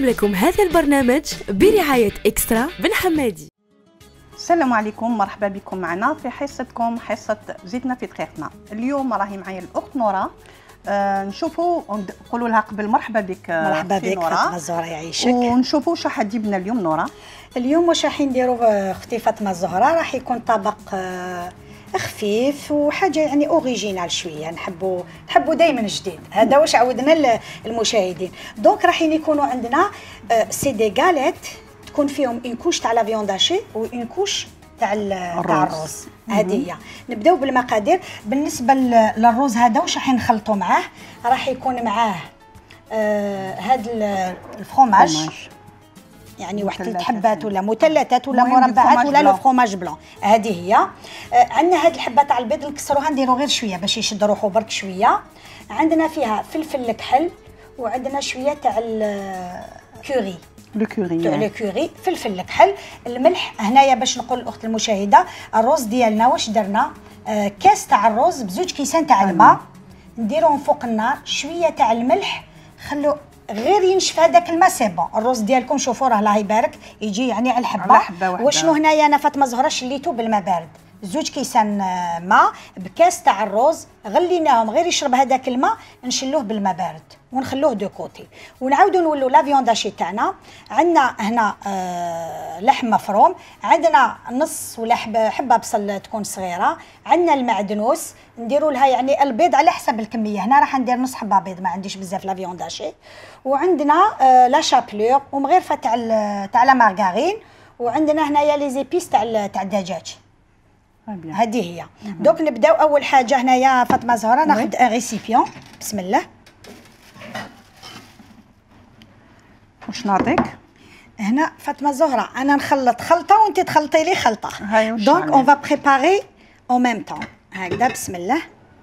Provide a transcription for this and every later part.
نقدم لكم هذا البرنامج برعاية إكسترا بن حمادي. السلام عليكم، مرحبا بكم معنا في حصتكم حصة زيتنا في دقيقنا. اليوم راهي معايا الأخت نورا. نشوفوا نقولوا لها قبل مرحبا بك. مرحبا بك فاطمة الزهراء يعيشك. ونشوفوا واش راح تجيب لنا اليوم نورا. اليوم واش راح نديروا اختي فاطمة الزهراء، راح يكون طبق خفيف وحاجه يعني اوريجينال شويه، نحبوا دائما جديد. هذا واش عودنا المشاهدين. دونك راح يكونوا عندنا سي دي غاليت تكون فيهم اون كوش تاع لا فيوند هاشي و اون كوش تاع الرز. هذه هي. نبداو بالمقادير. بالنسبه للرز هذا واش راح نخلطوا معاه، راح يكون معاه هذا الفرomاج، يعني واحد 3 حبات ولا مثلثات ولا مربعات ولا لو فرomاج بلون. هذه هي. عندنا هذه الحبه تاع البيض نكسروها نديروا غير شويه باش يشد روحو برك شويه. عندنا فيها فلفل كحل، وعندنا شويه تاع الكوري تاع الكوري، فلفل كحل، الملح. هنايا باش نقول الاخت المشاهده الرز ديالنا واش درنا، كاس تاع الرز بزوج كيسان تاع الماء، نديروهم فوق النار، شويه تاع الملح، خلو غير ينشف هذاك الماء سي بون. الرز ديالكم شوفوا راه الله يبارك يجي يعني على الحبه. وشنو هنايا انا فاطمه الزهراء شليتو بالماء بارد، زوج كيسان ماء بكاس تاع الرز، غليناهم غير يشرب هذاك الماء، نشلوه بالماء بارد ونخلوه دو كوتي. ونعاودوا نولوا لا فيونداشي تاعنا. عندنا هنا لحم مفروم، عندنا نص ولا حبه بصل تكون صغيره، عندنا المعدنوس نديروا لها يعني البيض على حسب الكميه. هنا راح ندير نص حبه بيض، ما عنديش بزاف لا فيونداشي. وعندنا لا شابلور ومغرفه تاع لا مارغارين، وعندنا هنايا لي زيبيس تاع الدجاج. هذه هي. دوك نبداو. اول حاجه هنايا فاطمه زهراء ناخذ ان ريسيبيون. بسم الله. واش نعطيك هنا فاطمه زهراء؟ انا نخلط خلطه وانت تخلطي لي خلطه. دونك اون فا بريباري اون ميم طون. هكذا بسم الله.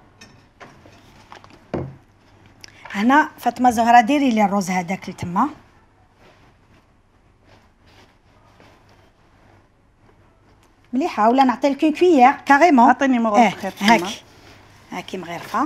هنا فاطمه زهراء ديري لي الرز هذاك اللي تما. مليحه ولا نعطي لك كويير كاريمون؟ عطيني مغرفه. هاكي مغرفه.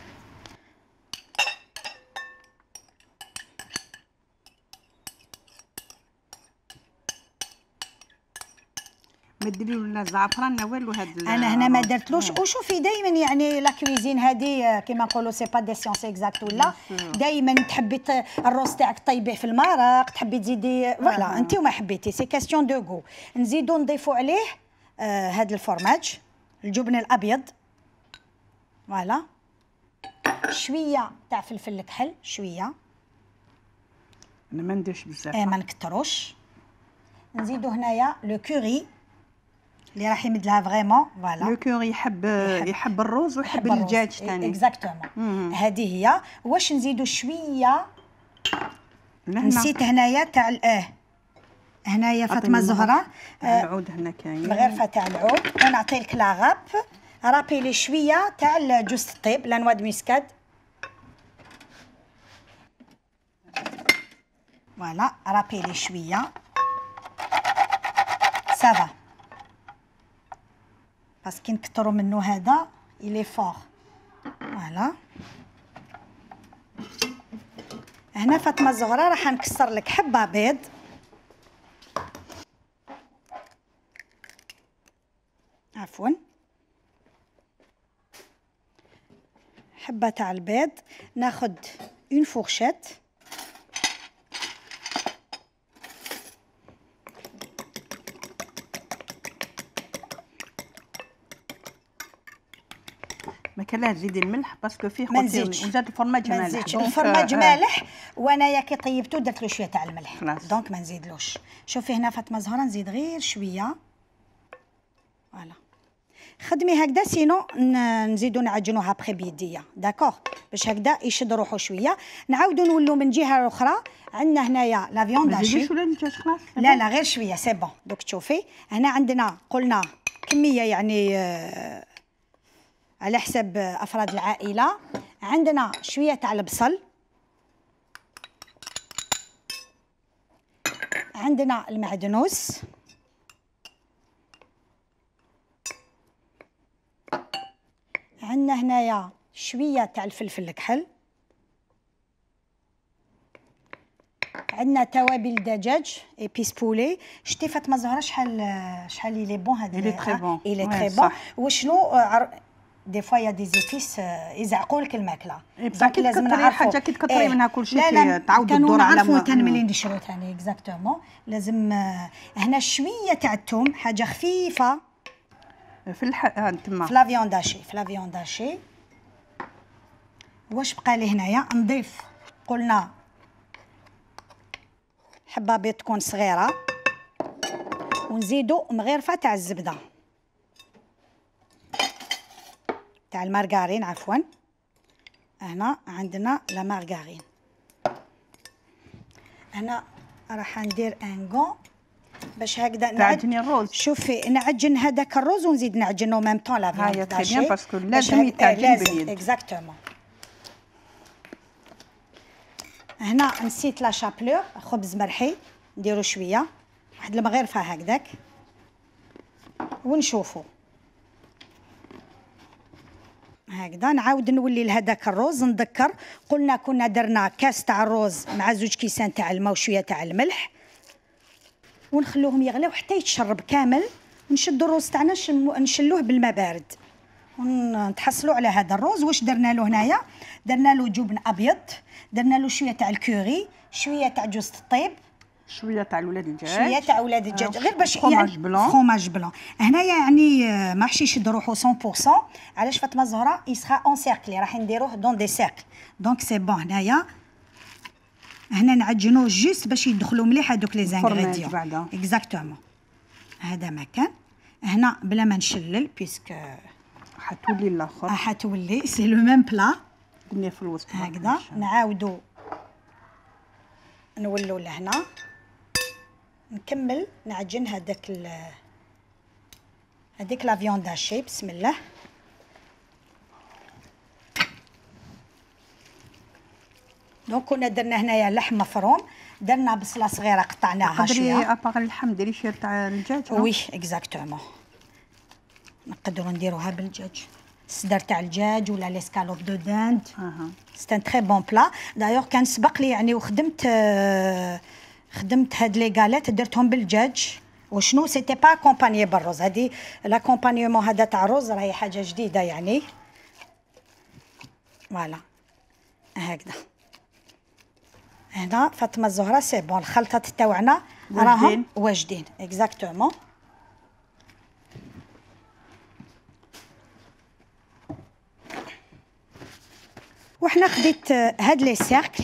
ما ديري ولا زعفران والو. هاد انا هنا ما درتلوش. وشوفي دائما يعني لا كويزين هذه كيما نقولوا سي با دي سيونس اكزاكت، ولا دائما تحبي الروز تاعك طيبيه في المرق، تحبي تزيدي فوالا انت وما حبيتي، سي كاستيون دو غو. نزيدو نضيفوا عليه هذا الفرماج، الجبن الابيض، فوالا، شويه تاع فلفل كحل، شويه، انا ما نديرش بزاف، ما نكتروش. نزيدو هنايا لو كوري اللي راح يمد لها فريمون، فوالا. لو كوري يحب الروز ويحب الدجاج ثاني. اكزاكتومون. هذه هي. واش نزيدو شويه، نسيت هنايا تاع هنايا فاطمه الزهراء العود هنا كاين مغرفه تاع العود. ونعطي لك لا رابي لي شويه تاع جوز الطيب، لا نوا دو ميسكاد، فوالا. رابي لي شويه سافا، باسكو نكثروا منه هذا إلي فور، فوالا. هنا فاطمه الزهراء راح نكسر لك حبه بيض، عفوا، حبه تاع البيض. ناخذ اون فورشيت، ما كان تزيدي الملح باسكو فيه قلتي وزاد الفرماج مالح. الفرماج مالح، وانايا كي طيبتو درت له شويه تاع الملح، دونك ما نزيدلوش. شوفي هنا فاطمه زهراء نزيد غير شويه، فوالا. خدمي هكذا، سينو نزيدو نعجنوها بخي بيديا، داكوغ، باش هكذا يشد روحو شويه. نعاودو نولو من جهه الاخرى. عندنا هنايا لا فيونداشي. لا غير شويه سي بون. دوك تشوفي هنا عندنا قلنا كميه يعني على حسب افراد العائله. عندنا شويه تاع البصل، عندنا المعدنوس، عندنا هنايا شويه تاع الفلفل الكحل، عندنا توابل دجاج ايبيس بولي. شتي فاطمه زهره شحال لي بون هذا إلي تري بون. إلي تري بون. وشنو دي فوا يا دي زيبيس يزعقوا لك الماكله. دونك لازم نعرفوا حاجه كي تكثري منها كل شيء تعاود الدور على ما كانوا ملي نشرو ثاني اكزاكتومون. لازم هنا شويه تاع الثوم، حاجه خفيفه في تما في لا فيونداشي. في لا فيونداشي واش بقى لي هنايا نضيف؟ قلنا حبه بيض تكون صغيره، ونزيدو مغرفه تاع الزبده تاع المارغارين عفوا. هنا عندنا لا مارغارين. هنا راح ندير انغون باش هكذا نعجني الروز. شوفي نعجن هذاك الروز ونزيد نعجنو ميم طون لا فياند. هاي تري بيان باسكو لازم يتعجن باليد. اكزاكتومون. هنا نسيت لا شابلور، خبز مرحي نديرو شويه، واحد المغرفه هكذاك ونشوفو هكذا. نعاود نولي لهذاك الروز. نذكر قلنا كنا درنا كاس تاع الروز مع 2 كيسان تاع الماء وشويه تاع الملح، ونخلوهم يغليو حتى يتشرب كامل. ونشدو الروز تاعنا نشلوه بالماء بارد ونتحصلوا على هذا الروز. واش درنا له هنايا؟ درنا له جبن ابيض، درنا له شويه تاع الكوري، شويه تاع جوز الطيب، شويه تاع ولاد الدجاج، شويه تاع ولاد الدجاج غير باش فروماج بلون. فروماج بلون هنايا يعني ما حشي يشد روحو 100%. علاش فاطمه الزهراء يسخا اون سيركل، راح نديروه دون دي سيركل. دونك سي بون. هنايا هنا نعجنوه جوست باش يدخلوا مليح هذوك لي زانغريديون. اكزاكتومون. هذا ما كان هنا بلا ما نشلل بيسك حتولي الاخر حتولي سي لو ميم بلا. قلنا في الوسط هكذا نعاودو نولو لهنا نكمل نعجن هذاك هذيك لا فيوند هاشي. بسم الله. دونك كنا درنا هنايا لحم مفروم، درنا بصله صغيره قطعناها شويه. تقدري اباغ اللحم ديري شي تاع الدجاج؟ وي اكزاكتومون نقدروا نديروها بالدجاج، الصدر تاع الدجاج ولا ليسكالوب دو داند. سي ان تري بون بلا. دايوغ كان سبق لي يعني وخدمت هاد لي غاليت درتهم بالدجاج. وشنو سيتي با كومبانيي بالروز. هادي لاكومبانيومون هذا تاع الروز راهي حاجه جديده يعني. فوالا هكذا. هنا فاطمه الزهراء سي بون. الخلطه تاعنا راهم واجدين اكزاكتومون. وحنا خديت هاد لي سيركل.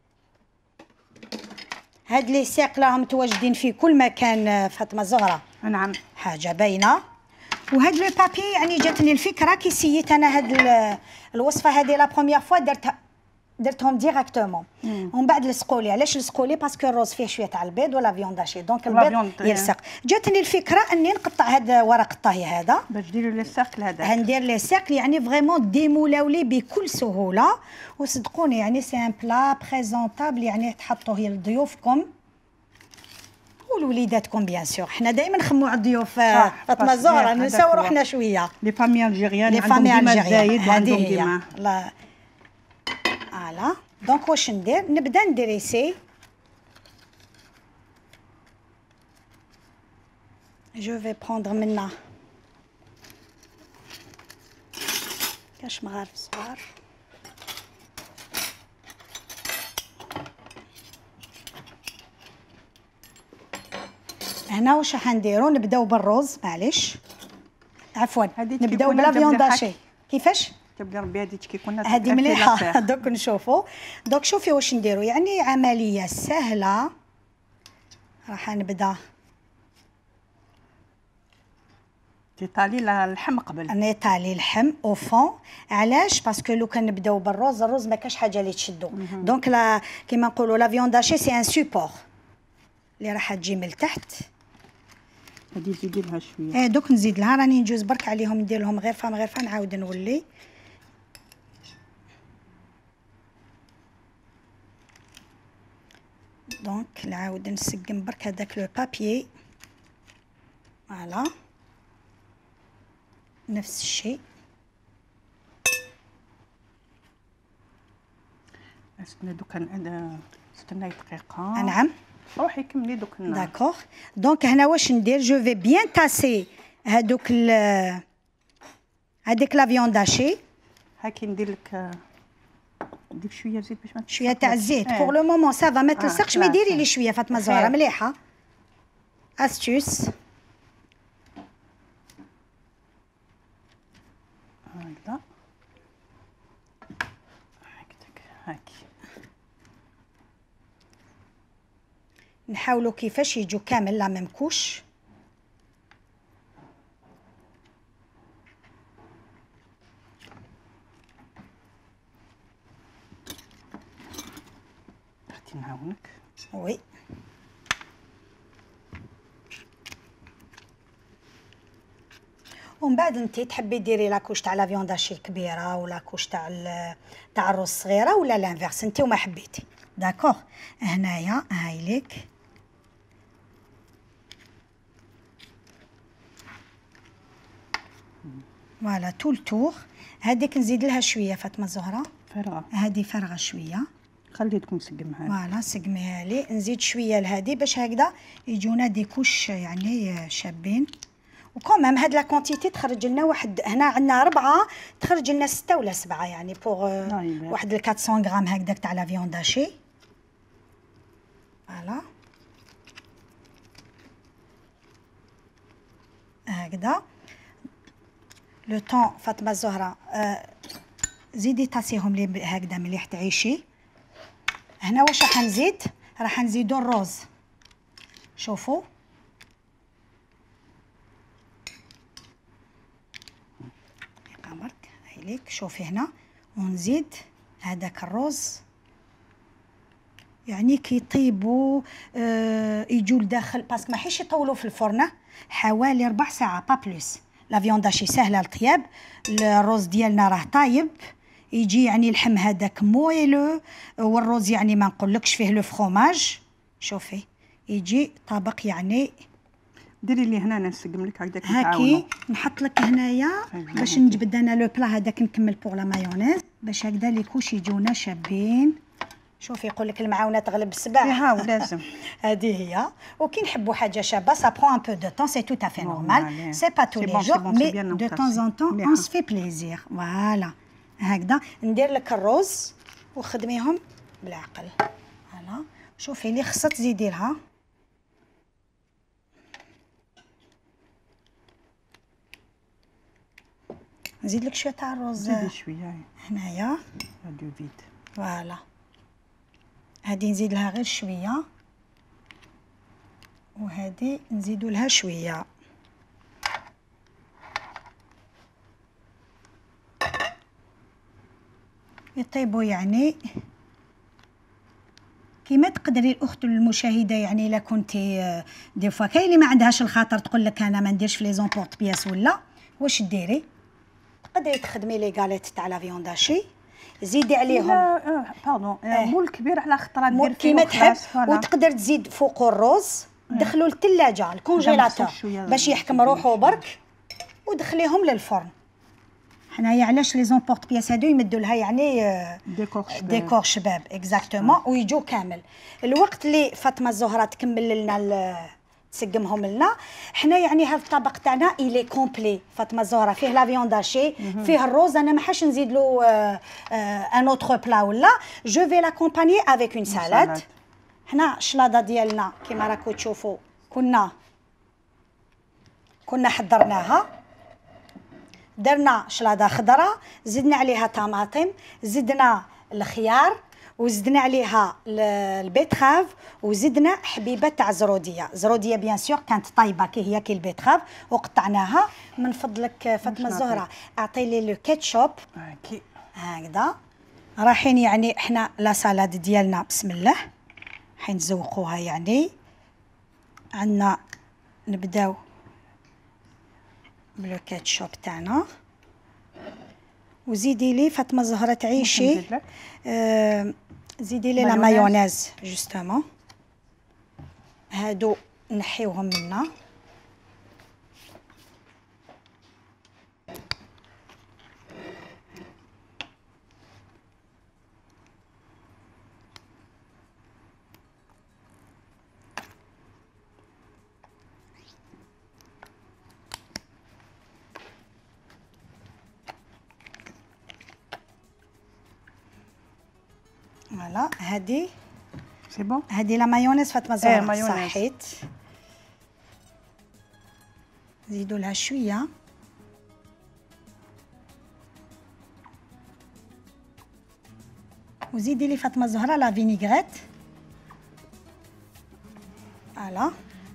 هاد لي سيركل راهم متواجدين في كل مكان فاطمه الزهراء. نعم حاجه باينه. وهاد لو بابي يعني جاتني الفكره كي سيت انا هاد الوصفه هذه لا بروميير فوا درتهم ديراكتومون. ومن بعد لصقولي. علاش لصقولي؟ باسكو الروز فيه شويه تاع البيض ولا فيوند هاشي، دونك البيض يلصق. جاتني الفكره اني نقطع هذا ورق الطهي هذا باش ديري لي سيركل. هذا هندير لي سيركل يعني فريمون ديمولاولي بكل سهوله. وصدقوني يعني سي ان بلا بريزونطابل يعني تحطوه لضيوفكم ولوليداتكم بيان سور. حنا دائما نخمو على الضيوف فاطمه الزهراء، نساو روحنا شويه. لي فامي الجيريان عندهم ديما الزايد وعندهم ديما لا. فوالا دونك واش ندير؟ نبدا ندريسي. جو في بروندر منا كاش مغارف صغار. هنا واش راح نديرو؟ نبداو بالروز. معليش عفوا نبداو بلا فيونداشي. كيفاش؟ تبدا ربي هذيك كي كنا هذه مليحه. دوك نشوفوا. دوك شوفي واش نديرو. يعني عمليه سهله. راح نبدا تيطالي اللحم قبل. نيطالي اللحم او فون. علاش؟ باسكو لو كان نبداو بالروز الروز ما كاش حاجه اللي تشدو. دونك لا كيما نقولوا لا فيونداشي سي ان سوبور اللي راح تجي من تحت. هادي زيدي لها شويه. دوك نزيد لها. راني نجوز برك عليهم ندير لهم غرفه مغرفه نعاود نولي. دونك نعاود نسقم برك هذاك لو بابيي. فوالا نفس الشيء. اسكو دوكا استناي دقيقه. نعم روحي كملي دوك. داكوغ. دونك هنا واش ندير؟ جو في بيان تاسي هذوك هذيك لا فيون داشي. هاكي ندير لك ندير شويه زيت باش ما شويه تاع الزيت بوغ لو مومون سافا ما تلصقش. مي ديري لي شويه فاطمه الزهراء مليحه. استوس هكذا هكذاك هاكي. نحاولوا كيفاش يجوا كامل لا ميم كوش. اختي نعاونك. وي ومن بعد انت تحبي ديري لاكوش تاع لا فيون داشي كبيره ولا كوش تاع الرز صغيره ولا لانفيرس انت وما حبيتي. داكوغ. هنايا هايليك فوالا تو التور. هذيك نزيد لها شويه فاطمه الزهراء. فارغه هذه فارغه شويه. خليتكم سقمها. فوالا سقميها لي. نزيد شويه لهذه باش هكذا يجونا دي كوش يعني شابين. وكومام هاد لا كونتيتي تخرج لنا واحد. هنا عندنا 4 تخرج لنا 6 ولا 7 يعني بوغ واحد 400 غرام هكذاك تاع لا فيون داشي. فوالا هكذا لو طون فاطمه الزهراء. زيدي طاسيهم لي هكذا مليح تعيشي. هنا واش راح نزيد؟ راح نزيدو الروز. شوفوا برك هايليك. شوفي هنا ونزيد هذاك الروز يعني كي يطيبوا يجوا لداخل باسكو ما حيش يطولوا في الفرن حوالي 4 ساعات با بلوس. لا فيون داشي سهله الطياب. الروز ديالنا راه طايب يجي يعني اللحم هذاك مويلو والروز يعني ما نقولكش فيه لو فروماج. شوفي يجي طبق يعني. ديري لي هنا انا نسقم لك هكذاك هاكي نحط لك هنايا باش نجبد انا لو بلا هذاك نكمل بوغ لا مايونيز باش هكذا لي كوش يجونا شابين. شوفي يقول لك المعاونه تغلب السباع. ها ولازم. هذه هي. وكي نحبوا حاجه شابه سا برون ان بو دو طون سي تو افي نورمال سي با تو لي جور مي دو طون ان طون اون سفي بليزير. فوالا هكذا ندير لك الروز وخدميهم بالعقل. فوالا شوفي اللي خصها تزيدي لها. نزيد لك شويه تاع الرز. زيدي شويه هنايا دو فيد. فوالا هذه نزيد لها غير شويه وهذه نزيدوا لها شويه. يطيبوا يعني كيما تقدري الاخت المشاهده يعني الا كنتي دي فوا كاين اللي ما عندهاش الخاطر تقول لك انا ما نديرش في لي زومبورط بياس ولا واش ديري تقدري تخدمي لي غاليت تاع لا فيون داشي زيدي عليهم. لا باردون مول كبير على خطره دير كيما تحب. وتقدر تزيد فوق الروز دخلوا للثلاجه الكونجيلاتور باش يحكم روحو برك ودخليهم للفرن. حنايا علاش لي زومبورط بياس هادو يمدوا لها يعني ديكور شباب اكزاكتومون ويجوا كامل. الوقت اللي فاطمه الزهراء تكمل لنا تسقمهم لنا حنا يعني هذا الطبق تاعنا الي كومبلي. فاطمه الزهراء فيه لا فيون داشي فيه الروز. انا ما حاش نزيد له ان اوتر بلا ولا جو في لاكومباني افيك اون سالاد. حنا الشلاضه ديالنا كيما راكم تشوفوا كنا حضرناها. درنا شلاضه خضراء زدنا عليها طماطم زدنا الخيار وزدنا عليها البيتخاف وزدنا حبيبه تاع زروديه بيان سور كانت طايبه كي هي كي البيتخاف وقطعناها. من فضلك فاطمه الزهراء اعطي لي لو كاتشوب هكذا. رايحين يعني احنا لا سالاد ديالنا بسم الله حين نزوقوها يعني عندنا نبداو بلو كاتشوب تاعنا وزيدي لي فاطمه الزهراء تعيشي زيدي لي لا مايونيز جوستومون هادو نحيوهم منا. فوالا هادي سي بون. هادي لا مايونيز فاطمه زهره. مايونيز. صحيت. نزيدوا لها شويه. وزيدي لي فاطمه زهره لا فينيغريت. فوالا.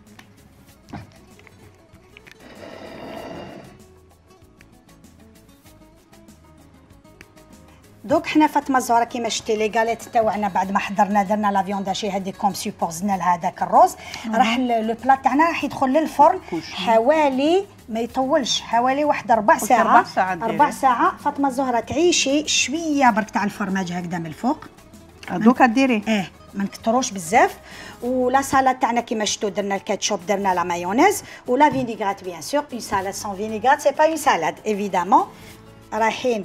دوك حنا فاطمه الزهراء كيما شتي لي غاليت تاعنا بعد ما حضرنا درنا لا فيوند هاشي هذيك كوم سيبور زدنا لها هذاك الروز. راح لو بلا تاعنا راح يدخل للفرن حوالي ما يطولش حوالي واحد 4 ساعات. 4 ساعات فاطمه الزهراء تعيشي شويه برك تاع الفرماج هكذا من الفوق. دوكا ديري ما نكتروش بزاف. ولا سالاد تاعنا كيما شفتوا درنا الكاتشوب درنا لا مايونيز ولا فينيغرات بيان سور. اون سالاد سون فينيغرات سي با اون سالاد ايفيدامون. رايحين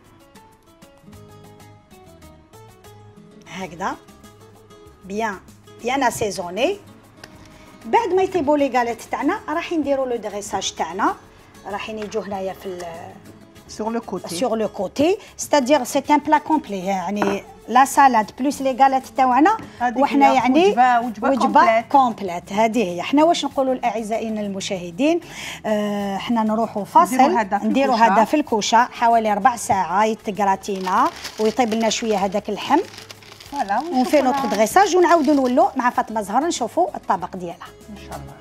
هكذا بيان اسيزوني. بعد ما يطيبوا لي غاليت تاعنا راح نديروا لو دريساج تاعنا. راح يجوا هنايا في sur le côté c'est-à-dire c'est un plat complet يعني لا سالاد بلوس لي غاليت تاعنا وحنا يعني وجبه كومبليت. هذه هي. حنا واش نقولوا لاعزائنا المشاهدين حنا نروحوا فاصل نديروا هذا في الكوشه حوالي 4 ساعات يتقراتينا ويطيب لنا شويه هذاك اللحم. فوالا ونفي نوتر دريساج ونعاودوا نولوا مع فاطمه زهره نشوفوا الطبق ديالها ان شاء الله.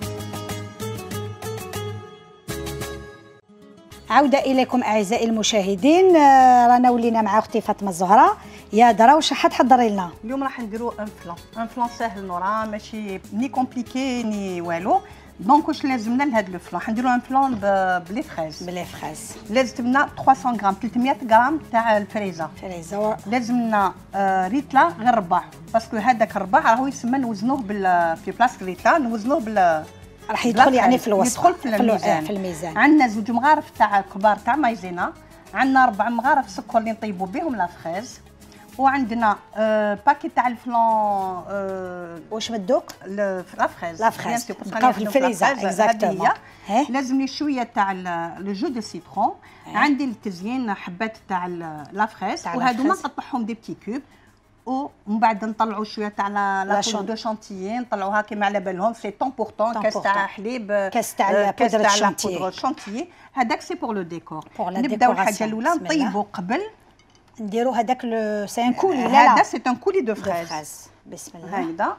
عودة إليكم أعزائي المشاهدين. رانا ولينا مع أختي فاطمة الزهراء. يا درا واش راح تحضري لنا؟ اليوم راح نديرو ان فلان ساهل نورا ماشي ني كومبليكي ني والو. دونك واش لازمنا لهاد لو فلان؟ حنديرو ان فلان بلي فريز. بلي فريز لازمنا 300 غرام 300 غرام تاع الفريزه. لازمنا ريتلا غير ربع باسكو هذاك الربع راهو يسمى نوزنوه في بلاصه ريتلا نوزنوه بال راح يدخل يعني في الوصفه يدخل في الميزان. عندنا 2 مغارف تاع كبار تاع مايزينا. عندنا 4 مغارف سكر اللي نطيبوا بهم لا فريز. وعندنا باكي تاع الفلان واش مدوك لا فريز بقاو في الفريزه اكزاكتومون. لازمني شويه تاع لو جو دو سيترون. عندي للتزيين حبات تاع لا فريز وهذوما نقطعهم دي بتي كوب. ومن بعد نطلعوا شويه تاع لا بودر دو شانتيي نطلعوها كيما على بالهم سي طون بورطون كاس تاع حليب كاس تاع بودر شانتيي. هذاك سي بور لو ديكور. نبداو الحاجه الاولى نطيبوا قبل نديروا هذاك سي ان كولي. هذا سي ان كولي دو فريز. بسم الله. هكذا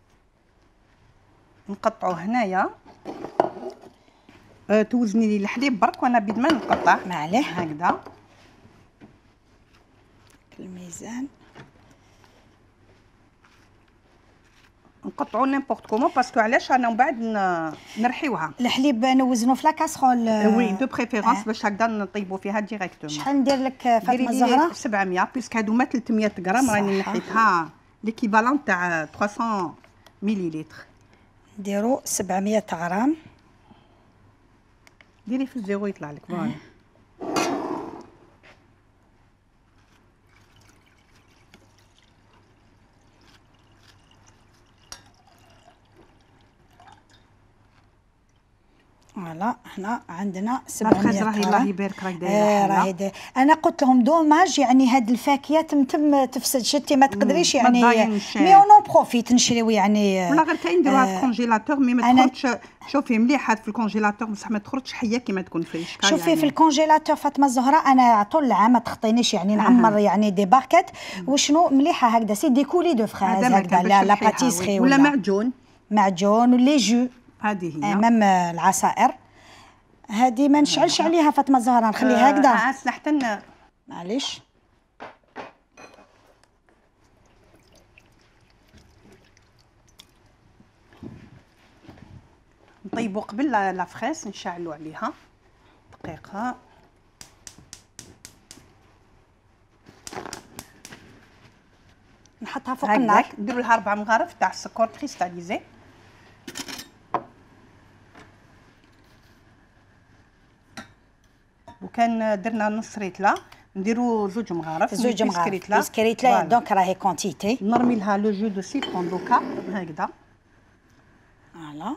نقطعوا هنايا. توزني لي الحليب برك وانا بيد ما نقطع ما عليه هكذا الميزان. نقطعوا نيمبورط كومون باسكو علاش انا من بعد نرحيوها. الحليب نوزنوا في لاكاسرول. وي دو بريفيرونس باش هكذا نطيبوا فيها ديريكتومون. شحال ندير لك فاطمه الزهراء؟ 700 بيسك هادو ما 300 غرام راني نحيتها ليكيفالون تاع 300 مليلتر. نديروا 700 غرام. ديري في الزيرو يطلع لك فوالا. فوالا هنا عندنا 700 غرام. الله يبارك راك دايره. انا قلت لهم دوماج يعني هاد الفاكهه تمتم تفسد شتي ما تقدريش يعني مي اون بروفيت نشريو يعني ولا غير كاين نديروها في الكونجيلاتور مي ما تخرجش. شوفي مليحه في الكونجيلاتور بصح ما تخرجش حيه كيما تكون فريش. شوفي يعني في الكونجيلاتور فاطمه الزهراء انا طول العام ما تخطينيش يعني نعمر يعني دي باكيت وشنو مليحه هكذا سي دي كولي دو فريز هكذا لا باتيسري ولا معجون ولي جو. هذه هي امام العصائر. هذه ما نشعلش عليها فاطمه الزهراء نخليها هكذا. حتى معليش نطيبوا قبل لا فريس نشعلوا عليها دقيقه. نحطها فوق النار. نديروا لها 4 مغارف تاع السكر كريستاليزي. وكان درنا نص ريتله نديروا 2 مغارف. 2 مغارف بسكريتلا دونك راهي كونتيتي. نرمي لها لو جو دو سيترون دوكا هكذا. فوالا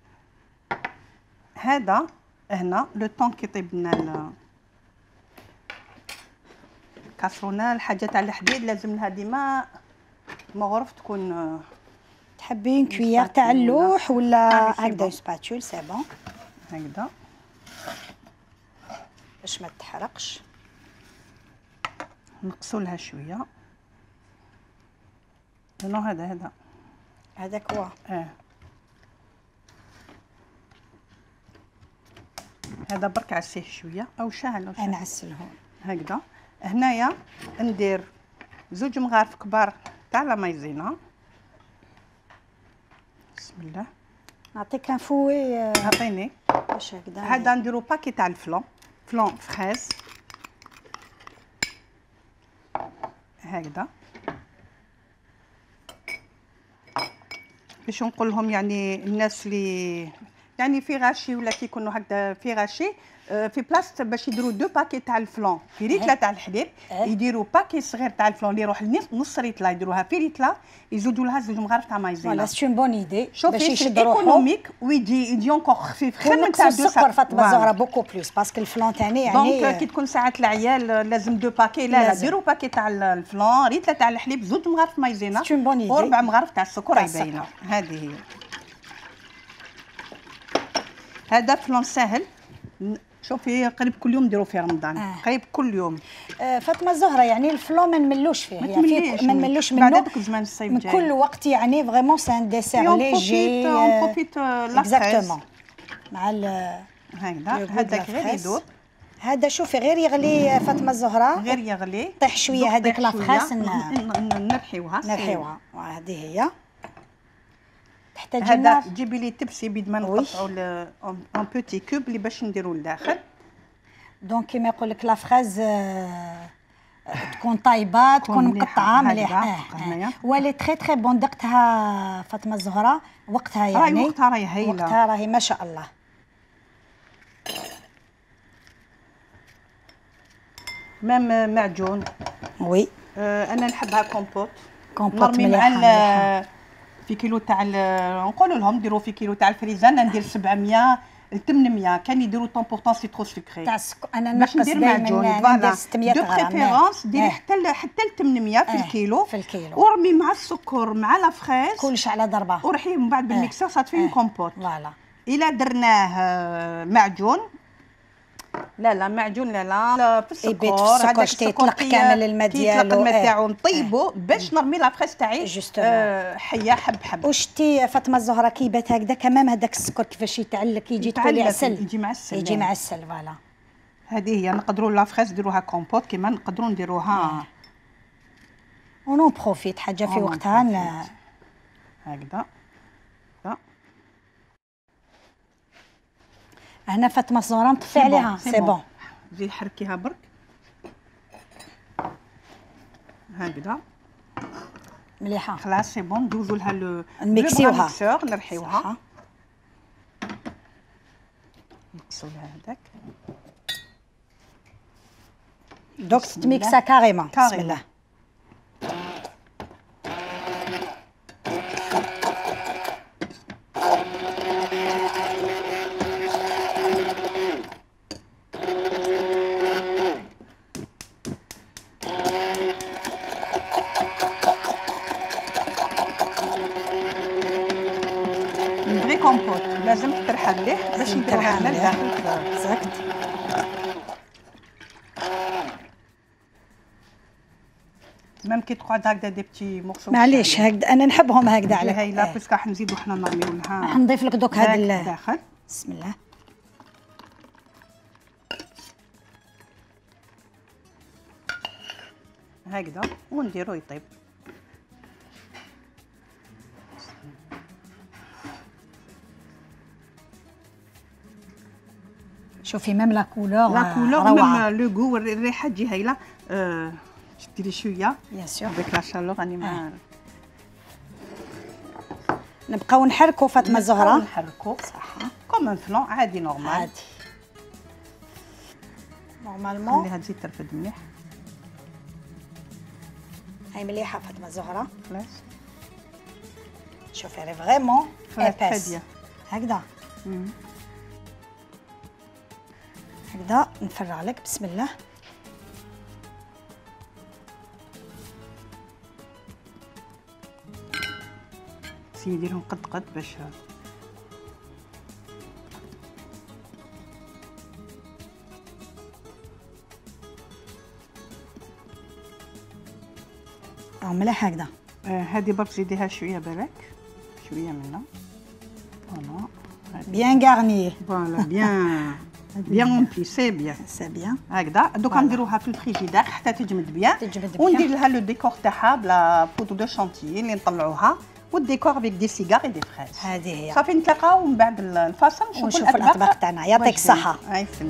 هذا هنا لو طون كي يطيب لنا الكاسرونه الحاجه تاع الحديد لازم لها ديما مغرف تكون تحبين كويير تاع اللوح ولا هكذا سباتول سي بون هكذا باش ما تحرقش. نقصوا لها شويه. نو هذا هذاك هو. هذا برك عسيه شويه او شاعل. انا عسلهم هكذا. هنايا ندير 2 مغارف كبار تاع لا مايزينا. بسم الله. نعطيك ان فوي. عطيني باش هكذا. هذا نديرو باكي تاع الفلون فريز هكذا باش نقول لهم يعني الناس اللي يعني في غاشي ولا كيكونوا هكذا في غاشي في بلاصه باش يديروا 2 باكي تاع الفلون في ريتله تاع الحليب يديروا باكي صغير تاع الفلون اللي يروح نص ريتله يديروها في ريتله يزودوا لها 2 مغارف تاع مايزينا. فوالا سي اون بون ايدي باش يشد روحو ايكونوميك ويجي اونكور خفيف خير من تاع السكر فاطمه الزهراء بوكو بلوس باسكو الفلون تاعي يعني دونك كي تكون ساعات العيال لازم 2 باكي. لا ديروا باكي تاع الفلون ريتله تاع الحليب 2 مغارف مايزينا و4 مغارف تاع السكر باينه. هذه هي. هذا فلون ساهل. شوفي قريب كل يوم نديرو في رمضان. قريب كل يوم. فاطمه الزهراء يعني الفلون ما نملوش فيه يعني ما نملوش منه بعد هذاك الزمان الصيف من جاي كل وقت يعني فريمون سي ان ديسير ليجي اون بروفيت لا فريز مع هكذا. هذاك غير يذوب. هذا شوفي غير يغلي فاطمه الزهراء غير يغلي طيح شويه هذيك لا فريز نرحيوها. وهذه هي تحتاج هذا جيبي لي تبسي بيد ما نقطعوا اون بوتي كوب اللي باش نديروا لداخل. دونك كيما يقول لك لا فريز تكون طايبه تكون مقطعه مليحه. ولي تري تري بون دقتها فاطمه الزهراء وقتها يعني وقتها راهي هايله. وقتها راهي ما شاء الله. مام معجون. وي انا نحبها كومبوت. نرمي مع في كيلو تاع نقولوا لهم ديروا في كيلو تاع الفريزان ندير 700 ل 800 كان يديروا طومبورطون سي ترو سكري تاع انا نقص دائما ندير 600 غرام دو بريفيرونس ديري حتى ل 800 في الكيلو ورمي مع السكر مع لا فريز كلش على ضربه ورحيه من بعد بالميكسر صات فيه كومبوت. فوالا الا درناه معجون لا معجون لا في السكر هذاك السكر يطلق كامل الماء ديالو يطلق الماء تاعو نطيبو باش نرمي لا فريز تاعي حيه حب حب. وشتي فاطمه الزهراء كيبات هكذا كمام هذاك السكر كيفاش يتعلق يجي تقولي عسل يجي معسل فوالا. هذه هي نقدروا لا فريز نديروها كومبوت كيما نقدروا نديروها ونو بروفيت حاجه في وقتها هكذا. هنا فاطمه الزهراء نطفي عليها سي بون. زيد حركيها برك هكذا مليحه خلاص سي بون. ندوزو لها نميكسيوها نرحيوها نقصوا لها هذاك دوك تميكسا كاريمون. بسم الله. كومبوت لازم تطرحها مليح باش نديروها هنا لداخل. اكزاكت. ميم كي تقعد هكذا دي بتي مورسو معليش هكذا انا نحبهم هكذا على هايله باسكو راح نزيدو حنا نرميو لها. راح نضيف لك دوك هذا الداخل. بسم الله. هكذا ونديرو يطيب. شوفي ميم لا كولور ميم لو غو الريحه تجي هايله. ديري شويه بيان سور افيك لا شالور راني ما نبقاو نحركوا فاطمه الزهراء. نحركوا صح كوم ان فلون عادي نورمال عادي نورمالمون. خليها تزيد ترفد مليح. هاي مليحه فاطمه الزهراء. خلاص شوفي راه فريمون ايباس هكذا هكذا نفرع لك. بسم الله. نسي نديرهم قد باش مليح هكذا. هذه برك زيديها شويه بالك، شويه منها. فوالا بيان غارني. فوالا بيان اونبلي سي بيان هكذا. دوكا نديروها في الفريجيدير حتى تجمد بيان، وندير لها لو ديكور تاعها بلا بودر دو شانتيي اللي نطلعوها، والديكور افيك دي سيجار اي دي فريز. هذه هي. صافي نتلاقاو من بعد الفاصل نشوفوا الاطباق تاعنا. يعطيك الصحه.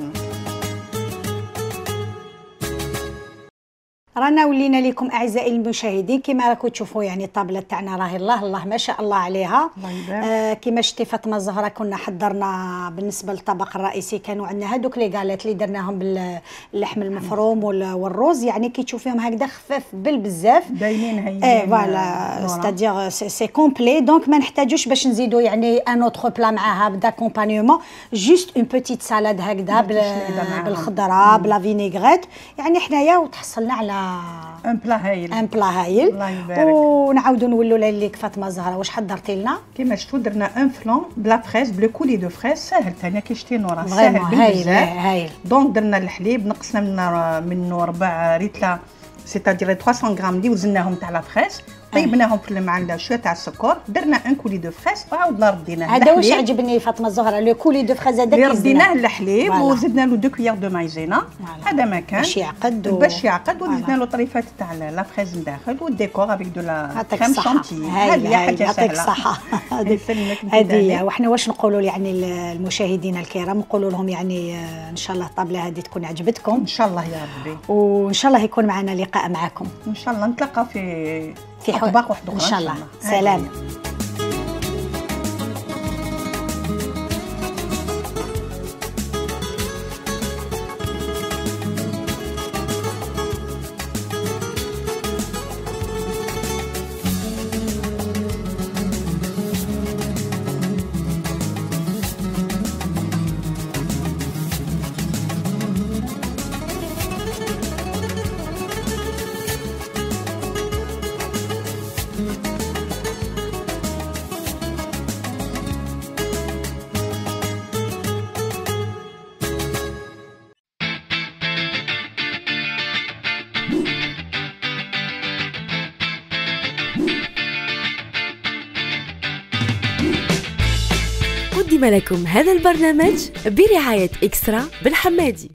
رانا ولينا لكم اعزائي المشاهدين كما راكم تشوفوا يعني الطابله تاعنا راهي الله ما شاء الله عليها. كما شتي فاطمه الزهراء كنا حضرنا بالنسبه للطبق الرئيسي كانوا عندنا هذوك لي غالات اللي درناهم باللحم المفروم والروز، يعني كي تشوفيهم هكذا خفاف بالبزاف باينين هايلين. فوالا ستادير سي كومبلي، دونك ما نحتاجوش باش نزيدوا يعني ان اوتر بلا معاها داكومبانيومون، جوست اون بوتيت سالاد هكذا بالخضره بلا فينيغريت، يعني حنايا وتحصلنا على ان بلا هايل. الله يبارك. ونعاودوا نولوا لك فاطمه الزهراء واش حضرتي لنا؟ كيما شفتوا درنا ان فلان بلا فريز بلو كولي دو فريز، ساهل ثاني كي شتي نورا ساهل بزاف. هايل. دونك درنا الحليب نقصنا منه 4 ريتلا سيتادير 300 غرام اللي وزناهم تاع لا فريز، طيبناهم في الماء شويه تاع السكر، درنا ان كولي دو فريز وعاودنا رديناه. هذا واش عجبني فاطمه الزهراء لو كولي دو فريز هذاك اللي رديناه الحليب وزدنا له 2 كويار دو مايزينا، هذا ما كان باش يعقد وزدنا له طريفات تاع لا فريز من داخل والديكور افيك دو لا كريم شانتي. هذه حاجه سهله. يعطيك الصحه. هذه وحنا واش نقولوا يعني المشاهدين الكرام، نقولوا لهم يعني ان شاء الله الطابله هذه تكون عجبتكم ان شاء الله يا ربي، وان شاء الله يكون معنا لقاء معكم ان شاء الله، نتلاقى في اطباق واحده ان شاء الله. سلام. قدم لكم هذا البرنامج برعاية إكسترا بالحمادي.